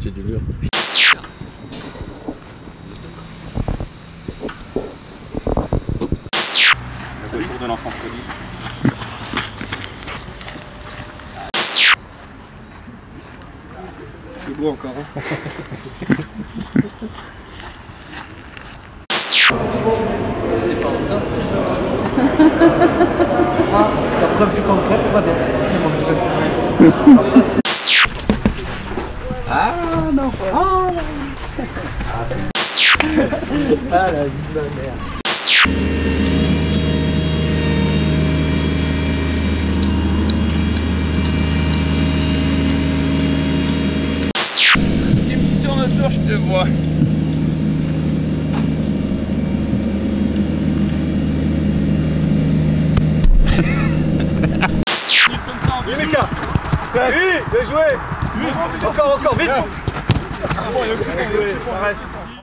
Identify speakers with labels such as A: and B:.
A: côté du mur.
B: Le tour de l'enfant prodige.
A: C'est beau encore. Hein.
C: La preuve du contraire, tout va bien. C'est mon jeu. Alors ça, c'est... Ah non. Ah la vie de ma mère.
B: Tu me tournes autour, je te vois.
C: Oui, Mika. Oui, bien joué. Encore, vite. Arrête.